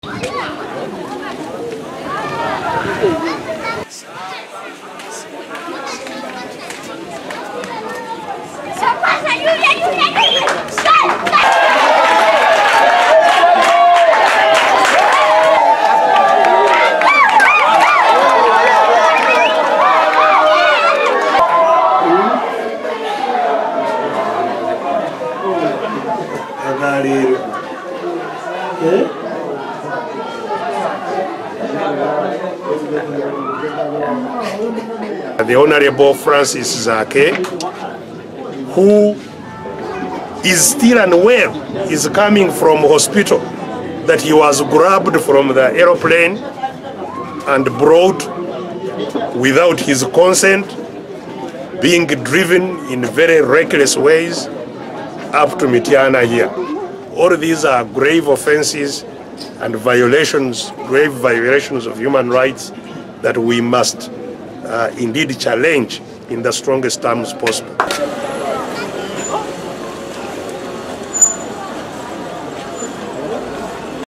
The Honorable Francis Zake, who is still unwell, is coming from hospital, that he was grabbed from the aeroplane and brought without his consent, being driven in very reckless ways up to Mityana here. All these are grave offenses and violations, grave violations of human rights that we must indeed challenge in the strongest terms possible.